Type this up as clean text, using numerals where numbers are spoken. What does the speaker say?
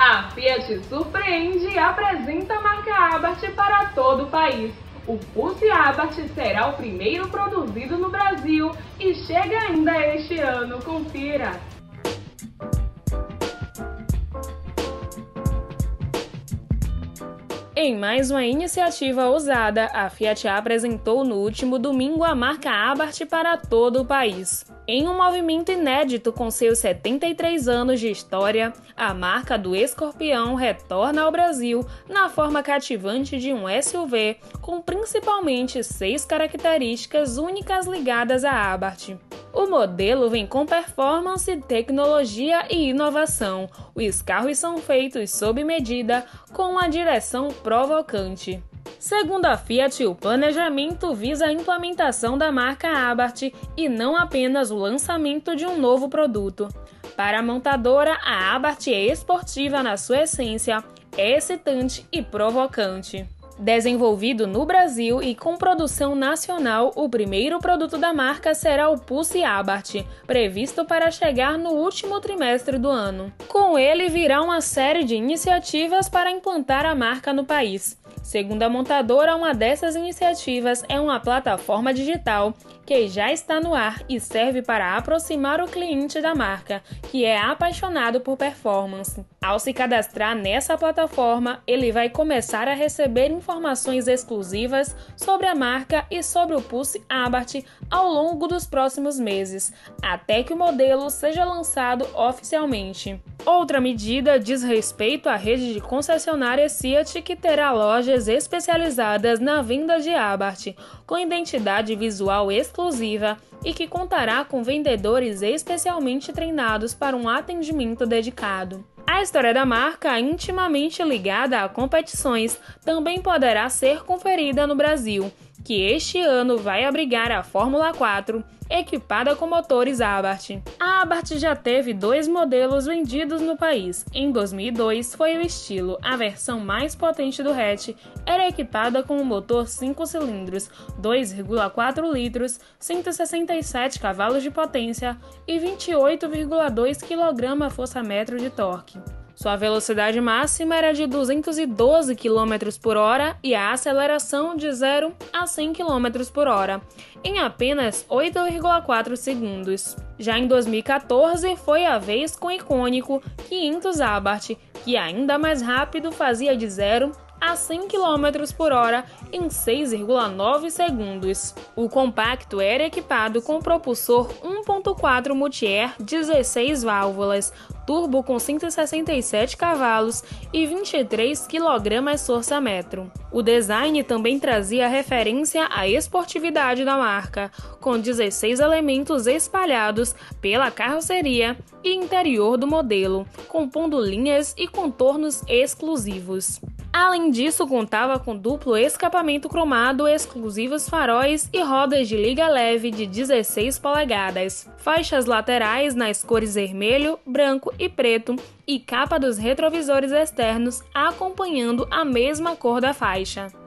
A Fiat surpreende e apresenta a marca Abarth para todo o país. O Pulse Abarth será o primeiro produzido no Brasil e chega ainda este ano. Confira! Em mais uma iniciativa ousada, a Fiat apresentou no último domingo a marca Abarth para todo o país. Em um movimento inédito com seus 73 anos de história, a marca do Escorpião retorna ao Brasil na forma cativante de um SUV, com principalmente 6 características únicas ligadas à Abarth. O modelo vem com performance, tecnologia e inovação. Os carros são feitos sob medida, com uma direção provocante. Segundo a Fiat, o planejamento visa a implementação da marca Abarth e não apenas o lançamento de um novo produto. Para a montadora, a Abarth é esportiva na sua essência, é excitante e provocante. Desenvolvido no Brasil e com produção nacional, o primeiro produto da marca será o Pulse Abarth, previsto para chegar no último trimestre do ano. Com ele virá uma série de iniciativas para implantar a marca no país. Segundo a montadora, uma dessas iniciativas é uma plataforma digital que já está no ar e serve para aproximar o cliente da marca, que é apaixonado por performance. Ao se cadastrar nessa plataforma, ele vai começar a receber informações exclusivas sobre a marca e sobre o Pulse Abarth ao longo dos próximos meses, até que o modelo seja lançado oficialmente. Outra medida diz respeito à rede de concessionárias Fiat, que terá lojas especializadas na venda de Abarth, com identidade visual exclusiva e que contará com vendedores especialmente treinados para um atendimento dedicado. A história da marca, intimamente ligada a competições, também poderá ser conferida no Brasil, que este ano vai abrigar a Fórmula 4, equipada com motores Abarth. A Abarth já teve 2 modelos vendidos no país. Em 2002 foi o estilo, a versão mais potente do hatch, era equipada com um motor 5 cilindros, 2,4 litros, 167 cavalos de potência e 28,2 kgfm de torque. Sua velocidade máxima era de 212 km por hora e a aceleração de 0 a 100 km por hora, em apenas 8,4 segundos. Já em 2014, foi a vez com o icônico 500 Abarth, que ainda mais rápido fazia de 0 a 100 km por hora em 6,9 segundos. O compacto era equipado com propulsor 1.4 multi-air 16 válvulas, turbo com 167 cavalos e 23 kgfm. O design também trazia referência à esportividade da marca, com 16 elementos espalhados pela carroceria e interior do modelo, compondo linhas e contornos exclusivos. Além disso, contava com duplo escapamento cromado, exclusivos faróis e rodas de liga leve de 16 polegadas, faixas laterais nas cores vermelho, branco e preto e capa dos retrovisores externos acompanhando a mesma cor da faixa.